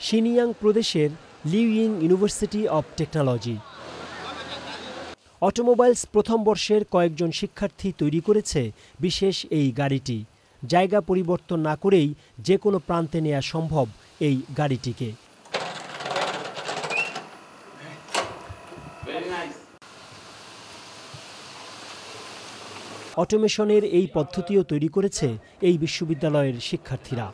শিনিয়াং প্রদেশের লিউইং university of technology. Automobiles প্রথম বর্ষের কয়েকজন শিক্ষার্থী তৈরি করেছে বিশেষ এই গাড়িটি। জায়গা পরিবর্তন না করেই যে কোনো প্রান্তে নেওয়া সম্ভব এই গাড়িটিকে। অটোমেশনের এই পদ্ধতিও তৈরি করেছে এই বিশ্ববিদ্যালয়ের শিক্ষার্থীরা।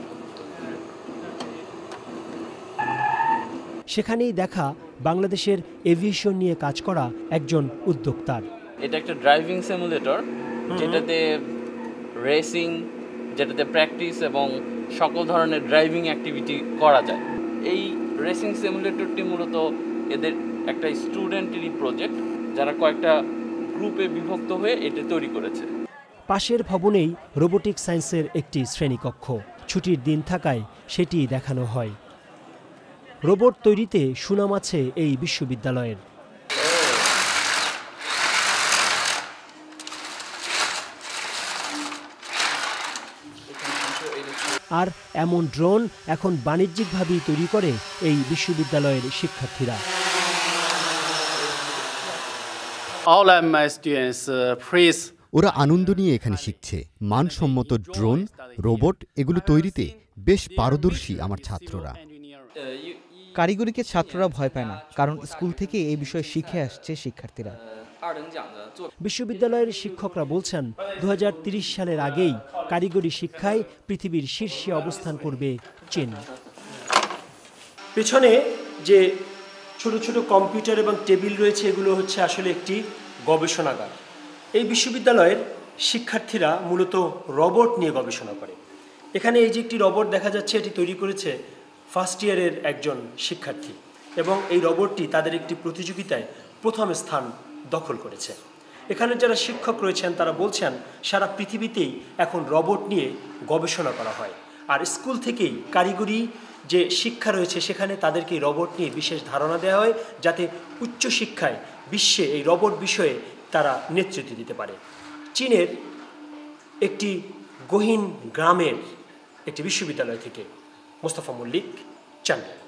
সেখানেই দেখা বাংলাদেশের এভিয়েশন নিয়ে কাজ করা একজন উদ্যোক্তার। এটা একটা ড্রাইভিং সিমুলেটর, যেটাতে রেসিং, যেটাতে প্র্যাকটিস এবং সকল ধরনের ড্রাইভিং অ্যাক্টিভিটি করা যায়। এই রেসিং সিমুলেটরটি মূলত এদের একটা স্টুডেন্টেরই প্রজেক্ট, যারা কয়েকটা গ্রুপে বিভক্ত হয়ে এটা তৈরি করেছে। পাশের ভবনেই রোবোটিক সায়েন্সের একটি শ্রেণীকক্ষ। ছুটির দিন থাকায় সেটি দেখানো হয়। রোবট তৈরিতে সুনাম আছে এই বিশ্ববিদ্যালয়ের। আর এমন ড্রোন এখন বাণিজ্যিকভাবেই তৈরি করে এই বিশ্ববিদ্যালয়ের শিক্ষার্থীরা। ওরা আনন্দ নিয়ে এখানে শিখছে। মানসম্মত ড্রোন, রোবট এগুলো তৈরিতে বেশ পারদর্শী আমার ছাত্ররা। কারিগরিকে ছাত্ররা ভয় পায় না, কারণ স্কুল থেকে এই বিষয়ে শিখে আসছে শিক্ষার্থীরা। বিশ্ববিদ্যালয়ের শিক্ষকরা বলছেন 2030 সালের আগেই কারিগরি শিক্ষায় পৃথিবীর শীর্ষে অবস্থান করবে চীন। পেছনে যে ছোট ছোট কম্পিউটার এবং টেবিল রয়েছে, এগুলো হচ্ছে আসলে একটি গবেষণাগার। এই বিশ্ববিদ্যালয়ের শিক্ষার্থীরা মূলত রোবট নিয়ে গবেষণা করে। এখানে এই যে একটি রোবট দেখা যাচ্ছে, এটি তৈরি করেছে ফার্স্ট ইয়ারের একজন শিক্ষার্থী, এবং এই রোবটটি তাদের একটি প্রতিযোগিতায় প্রথম স্থান দখল করেছে। এখানে যারা শিক্ষক রয়েছেন তারা বলছেন সারা পৃথিবীতেই এখন রোবট নিয়ে গবেষণা করা হয়, আর স্কুল থেকেই কারিগরি যে শিক্ষা রয়েছে সেখানে তাদেরকে রোবট নিয়ে বিশেষ ধারণা দেওয়া হয়, যাতে উচ্চশিক্ষায় বিশ্বে এই রোবট বিষয়ে তারা নেতৃত্ব দিতে পারে। চীনের একটি গহীন গ্রামের একটি বিশ্ববিদ্যালয় থেকে মোস্তফা মল্লিক, চান্দিনা।